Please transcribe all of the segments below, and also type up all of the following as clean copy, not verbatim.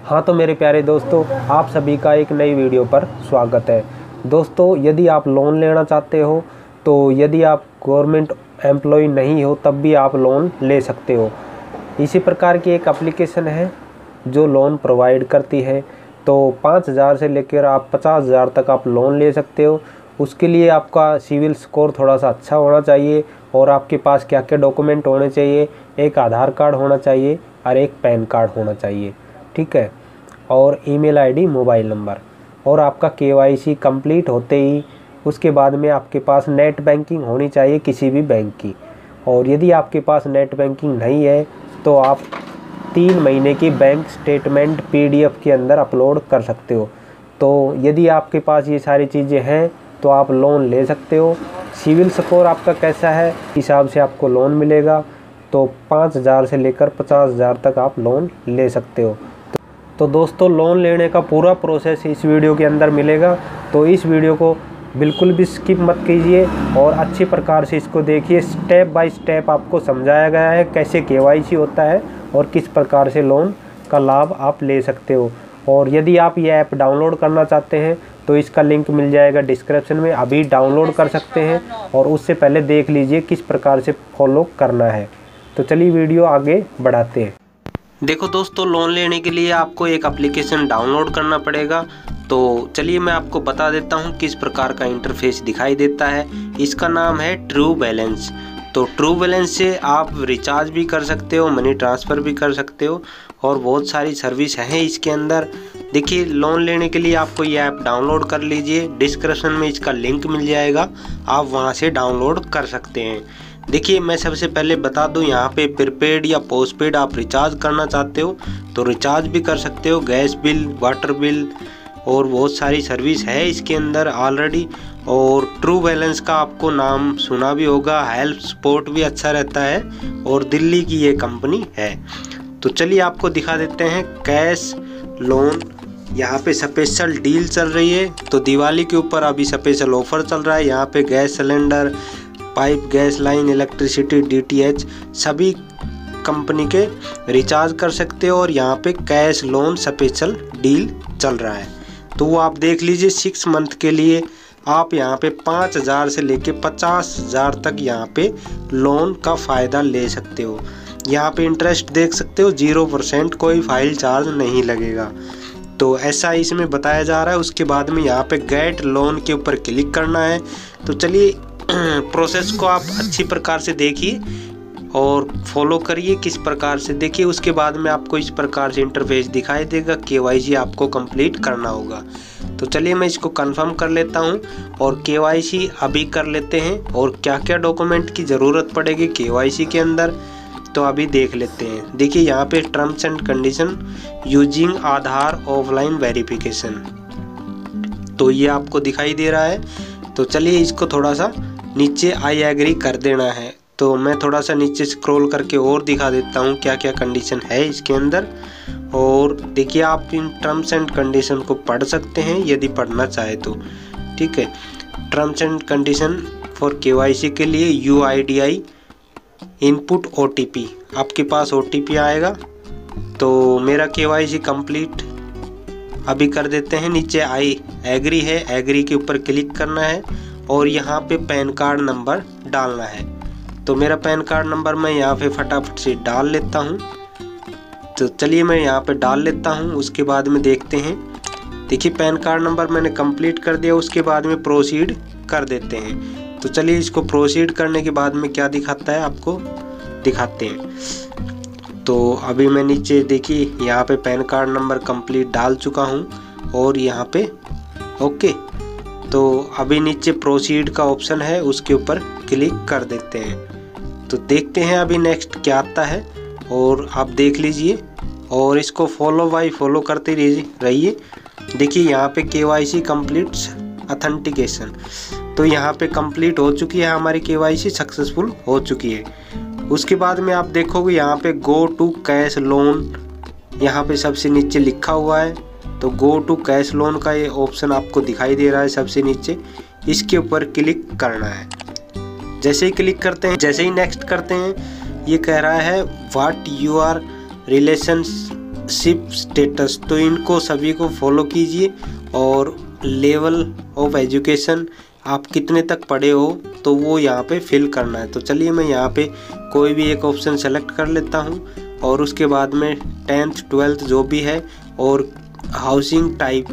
हाँ तो मेरे प्यारे दोस्तों, आप सभी का एक नई वीडियो पर स्वागत है। दोस्तों, यदि आप लोन लेना चाहते हो तो यदि आप गवर्नमेंट एम्प्लॉय नहीं हो तब भी आप लोन ले सकते हो। इसी प्रकार की एक एप्लीकेशन है जो लोन प्रोवाइड करती है। तो 5,000 से लेकर आप 50,000 तक आप लोन ले सकते हो। उसके लिए आपका सिविल स्कोर थोड़ा सा अच्छा होना चाहिए और आपके पास क्या क्या डॉक्यूमेंट होने चाहिए, एक आधार कार्ड होना चाहिए और एक पैन कार्ड होना चाहिए, ठीक है, और ईमेल आईडी, मोबाइल नंबर। और आपका KYC कंप्लीट होते ही उसके बाद में आपके पास नेट बैंकिंग होनी चाहिए किसी भी बैंक की। और यदि आपके पास नेट बैंकिंग नहीं है तो आप 3 महीने की बैंक स्टेटमेंट PDF के अंदर अपलोड कर सकते हो। तो यदि आपके पास ये सारी चीज़ें हैं तो आप लोन ले सकते हो। सिविल स्कोर आपका कैसा है हिसाब से आपको लोन मिलेगा। तो 5,000 से लेकर 50,000 तक आप लोन ले सकते हो। तो दोस्तों, लोन लेने का पूरा प्रोसेस इस वीडियो के अंदर मिलेगा। तो इस वीडियो को बिल्कुल भी स्किप मत कीजिए और अच्छी प्रकार से इसको देखिए। स्टेप बाय स्टेप आपको समझाया गया है कैसे KYC होता है और किस प्रकार से लोन का लाभ आप ले सकते हो। और यदि आप ये ऐप डाउनलोड करना चाहते हैं तो इसका लिंक मिल जाएगा डिस्क्रिप्शन में, अभी डाउनलोड कर सकते हैं। और उससे पहले देख लीजिए किस प्रकार से फॉलो करना है। तो चलिए वीडियो आगे बढ़ाते हैं। देखो दोस्तों, लोन लेने के लिए आपको एक एप्लीकेशन डाउनलोड करना पड़ेगा। तो चलिए मैं आपको बता देता हूँ किस प्रकार का इंटरफेस दिखाई देता है। इसका नाम है ट्रू बैलेंस। तो ट्रू बैलेंस से आप रिचार्ज भी कर सकते हो, मनी ट्रांसफ़र भी कर सकते हो और बहुत सारी सर्विस हैं इसके अंदर। देखिए, लोन लेने के लिए आपको ये ऐप डाउनलोड कर लीजिए। डिस्क्रिप्शन में इसका लिंक मिल जाएगा, आप वहाँ से डाउनलोड कर सकते हैं। देखिए, मैं सबसे पहले बता दूं, यहाँ पे प्रीपेड या पोस्टपेड आप रिचार्ज करना चाहते हो तो रिचार्ज भी कर सकते हो, गैस बिल, वाटर बिल और बहुत सारी सर्विस है इसके अंदर ऑलरेडी। और ट्रू बैलेंस का आपको नाम सुना भी होगा, हेल्प सपोर्ट भी अच्छा रहता है और दिल्ली की ये कंपनी है। तो चलिए आपको दिखा देते हैं कैश लोन। यहाँ पे स्पेशल डील चल रही है। तो दिवाली के ऊपर अभी स्पेशल ऑफर चल रहा है। यहाँ पे gas cylinder, pipe, gas line, electricity, DTH सभी कंपनी के रिचार्ज कर सकते हो। और यहाँ पे कैश लोन स्पेशल डील चल रहा है तो वो आप देख लीजिए। 6 मंथ के लिए आप यहाँ पे 5,000 से लेके 50,000 तक यहाँ पे लोन का फ़ायदा ले सकते हो। यहाँ पे इंटरेस्ट देख सकते हो 0%, कोई फाइल चार्ज नहीं लगेगा। तो ऐसा इसमें बताया जा रहा है। उसके बाद में यहाँ पे गेट लोन के ऊपर क्लिक करना है। तो चलिए प्रोसेस को आप अच्छी प्रकार से देखिए और फॉलो करिए किस प्रकार से। देखिए, उसके बाद में आपको इस प्रकार से इंटरफेस दिखाई देगा। KYC आपको कंप्लीट करना होगा। तो चलिए मैं इसको कंफर्म कर लेता हूं और KYC अभी कर लेते हैं। और क्या क्या डॉक्यूमेंट की ज़रूरत पड़ेगी KYC के अंदर तो अभी देख लेते हैं। देखिए, यहाँ पे terms and condition using Aadhaar offline verification, तो ये आपको दिखाई दे रहा है। तो चलिए इसको थोड़ा सा नीचे आई एग्री कर देना है। तो मैं थोड़ा सा नीचे स्क्रॉल करके और दिखा देता हूँ क्या क्या कंडीशन है इसके अंदर। और देखिए, आप इन टर्म्स एंड कंडीशन को पढ़ सकते हैं यदि पढ़ना चाहे तो, ठीक है। Terms and condition for KYC के लिए UIDI इनपुट OTP, आपके पास OTP आएगा। तो मेरा KYC कंप्लीट अभी कर देते हैं। नीचे आई एग्री है, एग्री के ऊपर क्लिक करना है और यहाँ पे पैन कार्ड नंबर डालना है। तो मेरा पैन कार्ड नंबर मैं यहाँ पे फटाफट से डाल लेता हूँ। तो चलिए मैं यहाँ पे डाल लेता हूँ। उसके बाद में देखते हैं। देखिए, पैन कार्ड नंबर मैंने कंप्लीट कर दिया। उसके बाद में प्रोसीड कर देते हैं। तो चलिए इसको प्रोसीड करने के बाद में क्या दिखाता है आपको दिखाते हैं। तो अभी मैं नीचे देखिए यहाँ पे पैन कार्ड नंबर कंप्लीट डाल चुका हूँ और यहाँ पे ओके। तो अभी नीचे प्रोसीड का ऑप्शन है, उसके ऊपर क्लिक कर देते हैं। तो देखते हैं अभी नेक्स्ट क्या आता है और आप देख लीजिए और इसको फॉलो बाय फॉलो करते रहिए। देखिए, यहाँ पे KYC कंप्लीट ऑथेंटिकेशन, तो यहाँ पे कंप्लीट हो चुकी है हमारी KYC, सक्सेसफुल हो चुकी है। उसके बाद में आप देखोगे यहाँ पे गो टू कैश लोन, यहाँ पे सबसे नीचे लिखा हुआ है। तो गो टू कैश लोन का ये ऑप्शन आपको दिखाई दे रहा है सबसे नीचे, इसके ऊपर क्लिक करना है। जैसे ही क्लिक करते हैं, जैसे ही नेक्स्ट करते हैं, ये कह रहा है what you are relationship status, तो इनको सभी को फॉलो कीजिए। और लेवल ऑफ एजुकेशन आप कितने तक पढ़े हो तो वो यहाँ पे फिल करना है। तो चलिए मैं यहाँ पे कोई भी एक ऑप्शन सेलेक्ट कर लेता हूँ और उसके बाद में 10th 12th जो भी है, और हाउसिंग टाइप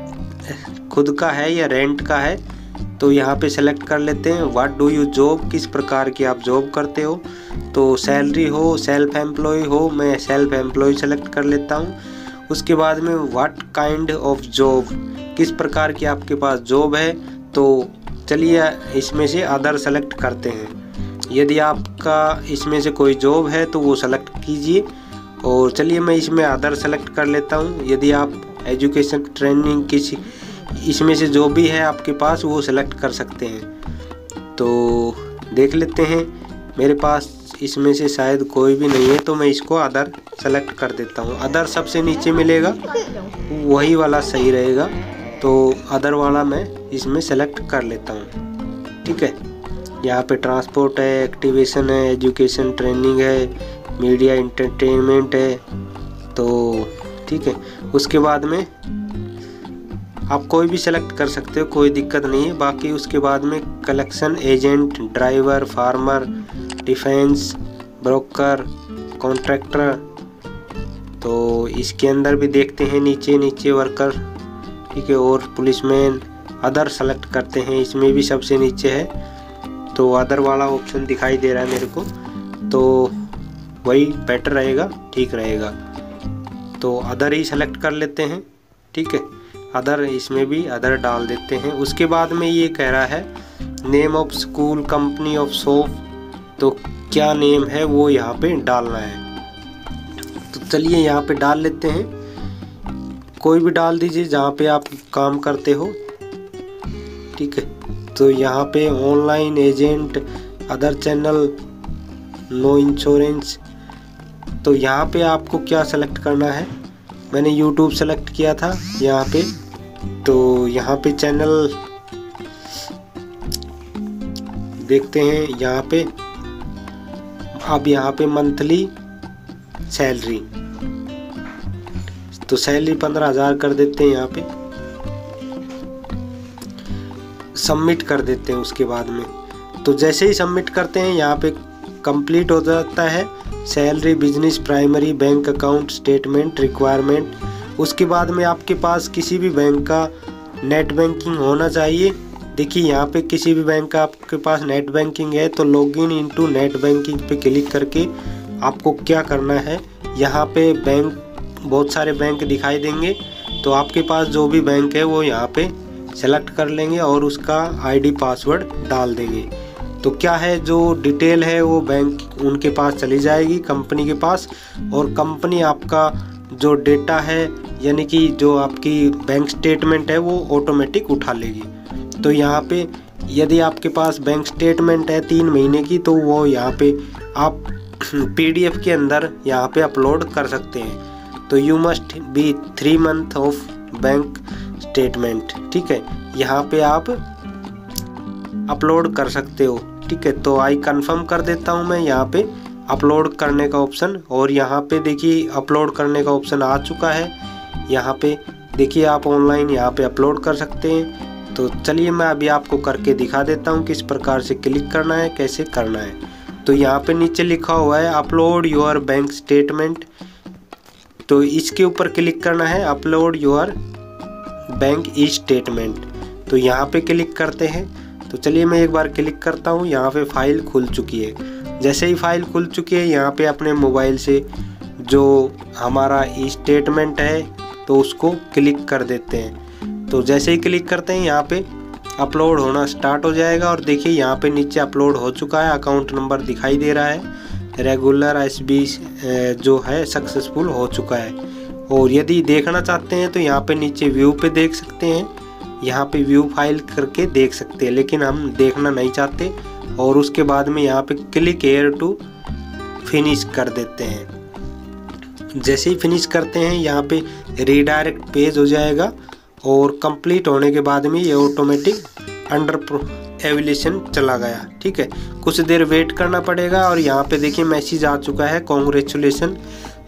खुद का है या रेंट का है तो यहाँ पे सेलेक्ट कर लेते हैं। व्हाट डू यू जॉब, किस प्रकार की आप जॉब करते हो, तो सैलरी हो, सेल्फ एम्प्लॉय हो, मैं सेल्फ एम्प्लॉय सेलेक्ट कर लेता हूँ। उसके बाद में व्हाट काइंड ऑफ जॉब, किस प्रकार की आपके पास जॉब है, तो चलिए इसमें से अदर सेलेक्ट करते हैं। यदि आपका इसमें से कोई जॉब है तो वो सेलेक्ट कीजिए। और चलिए मैं इसमें अदर सेलेक्ट कर लेता हूँ। यदि आप एजुकेशन ट्रेनिंग किसी इसमें से जो भी है आपके पास वो सेलेक्ट कर सकते हैं। तो देख लेते हैं, मेरे पास इसमें से शायद कोई भी नहीं है तो मैं इसको अदर सेलेक्ट कर देता हूँ। अदर सबसे नीचे मिलेगा, वही वाला सही रहेगा, तो अदर वाला मैं इसमें सेलेक्ट कर लेता हूँ। ठीक है, यहाँ पे ट्रांसपोर्ट है, एक्टिवेशन है, एजुकेशन ट्रेनिंग है, मीडिया एंटरटेनमेंट है, तो ठीक है। उसके बाद में आप कोई भी सेलेक्ट कर सकते हो, कोई दिक्कत नहीं है। बाकी उसके बाद में collection agent, driver, farmer, defence, broker, contractor, तो इसके अंदर भी देखते हैं नीचे वर्कर, ठीक है, और पुलिसमैन। अदर सेलेक्ट करते हैं, इसमें भी सबसे नीचे है, तो अदर वाला ऑप्शन दिखाई दे रहा है मेरे को, तो वही बेटर रहेगा, ठीक रहेगा। तो अदर ही सेलेक्ट कर लेते हैं। ठीक है, अदर, इसमें भी अदर डाल देते हैं। उसके बाद में ये कह रहा है name of school, company of shop, तो क्या नेम है वो यहाँ पे डालना है। तो चलिए यहाँ पे डाल लेते हैं, कोई भी डाल दीजिए जहाँ पे आप काम करते हो। ठीक है, तो यहाँ पे online agent, other channel, no insurance, तो यहाँ पे आपको क्या सेलेक्ट करना है। मैंने यूट्यूब सेलेक्ट किया था यहाँ पे, तो यहाँ पे चैनल देखते हैं। यहाँ पे अब यहाँ पे मंथली सैलरी, तो सैलरी 15,000 कर देते हैं। यहाँ पे सबमिट कर देते हैं। उसके बाद में तो जैसे ही सबमिट करते हैं यहाँ पे कंप्लीट हो जाता है salary, business, primary, bank account statement requirement. उसके बाद में आपके पास किसी भी बैंक का नेट बैंकिंग होना चाहिए। देखिए यहाँ पे किसी भी बैंक का आपके पास नेट बैंकिंग है तो लॉगिन इनटू नेट बैंकिंग पे क्लिक करके आपको क्या करना है, यहाँ पे बैंक, बहुत सारे बैंक दिखाई देंगे, तो आपके पास जो भी बैंक है वो यहाँ पे सेलेक्ट कर लेंगे और उसका आईडी पासवर्ड डाल देंगे। तो क्या है, जो डिटेल है वो बैंक उनके पास चली जाएगी, कंपनी के पास, और कंपनी आपका जो डेटा है यानी कि जो आपकी बैंक स्टेटमेंट है वो ऑटोमेटिक उठा लेगी। तो यहाँ पे यदि आपके पास बैंक स्टेटमेंट है 3 महीने की तो वो यहाँ पे आप PDF के अंदर यहाँ पे अपलोड कर सकते हैं। तो you must be 3 month of bank statement. ठीक है, यहाँ पे आप अपलोड कर सकते हो। ठीक है, तो आई कंफर्म कर देता हूँ मैं यहाँ पे अपलोड करने का ऑप्शन, और यहाँ पे देखिए अपलोड करने का ऑप्शन आ चुका है। यहाँ पे देखिए आप ऑनलाइन यहाँ पे अपलोड कर सकते हैं। तो चलिए मैं अभी आपको करके दिखा देता हूँ किस प्रकार से क्लिक करना है, कैसे करना है। तो यहाँ पे नीचे लिखा हुआ है अपलोड योर बैंक स्टेटमेंट, तो इसके ऊपर क्लिक करना है, upload your bank e statement. तो यहाँ पे क्लिक करते हैं। तो चलिए मैं एक बार क्लिक करता हूँ, यहाँ पे फाइल खुल चुकी है। जैसे ही फाइल खुल चुकी है यहाँ पे अपने मोबाइल से जो हमारा ई स्टेटमेंट है तो उसको क्लिक कर देते हैं। तो जैसे ही क्लिक करते हैं यहाँ पे अपलोड होना स्टार्ट हो जाएगा, और देखिए यहाँ पे नीचे अपलोड हो चुका है, अकाउंट नंबर दिखाई दे रहा है, रेगुलर SB जो है सक्सेसफुल हो चुका है। और यदि देखना चाहते हैं तो यहाँ पे नीचे व्यू पे देख सकते हैं, यहाँ पे व्यू फाइल करके देख सकते हैं, लेकिन हम देखना नहीं चाहते। और उसके बाद में यहाँ पे क्लिक हेयर टू फिनिश कर देते हैं। जैसे ही फिनिश करते हैं यहाँ पे रीडायरेक्ट पेज हो जाएगा, और कंप्लीट होने के बाद में ये ऑटोमेटिक अंडर एवल्यूशन चला गया। ठीक है, कुछ देर वेट करना पड़ेगा, और यहाँ पे देखिए मैसेज आ चुका है कॉन्ग्रेचुलेसन।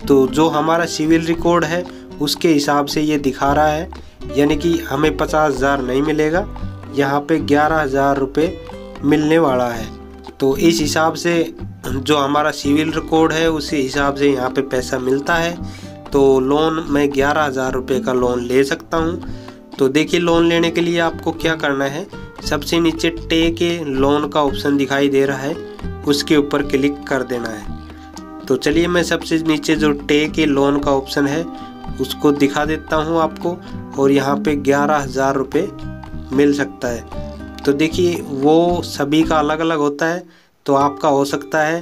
तो जो हमारा सिविल रिकॉर्ड है उसके हिसाब से ये दिखा रहा है, यानी कि हमें 50,000 नहीं मिलेगा, यहाँ पे 11,000 रुपये मिलने वाला है। तो इस हिसाब से जो हमारा सिविल रिकॉर्ड है उसी हिसाब से यहाँ पे पैसा मिलता है। तो लोन मैं 11,000 रुपये का लोन ले सकता हूँ। तो देखिए लोन लेने के लिए आपको क्या करना है, सबसे नीचे टेक ए लोन का ऑप्शन दिखाई दे रहा है, उसके ऊपर क्लिक कर देना है। तो चलिए मैं सबसे नीचे जो टेक ए लोन का ऑप्शन है उसको दिखा देता हूँ आपको, और यहाँ पे 11,000 रुपये मिल सकता है। तो देखिए वो सभी का अलग अलग होता है, तो आपका हो सकता है।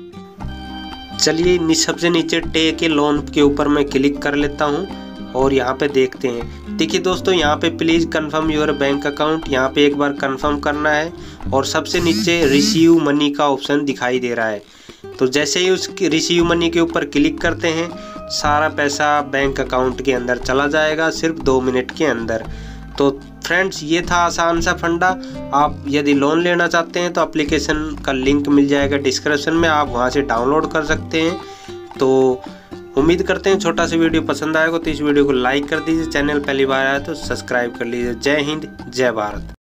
चलिए सबसे नीचे टेक ए लोन के ऊपर मैं क्लिक कर लेता हूँ और यहाँ पे देखते हैं। देखिए दोस्तों यहाँ पे please confirm your bank account, यहाँ पे एक बार कंफर्म करना है, और सबसे नीचे रिसीव मनी का ऑप्शन दिखाई दे रहा है। तो जैसे ही उस रिसीव मनी के ऊपर क्लिक करते हैं सारा पैसा बैंक अकाउंट के अंदर चला जाएगा सिर्फ 2 मिनट के अंदर। तो फ्रेंड्स ये था आसान सा फंडा। आप यदि लोन लेना चाहते हैं तो एप्लीकेशन का लिंक मिल जाएगा डिस्क्रिप्शन में, आप वहां से डाउनलोड कर सकते हैं। तो उम्मीद करते हैं छोटा सा वीडियो पसंद आएगा, तो इस वीडियो को लाइक कर दीजिए, चैनल पहली बार आया तो सब्सक्राइब कर लीजिए। जय हिंद, जय भारत।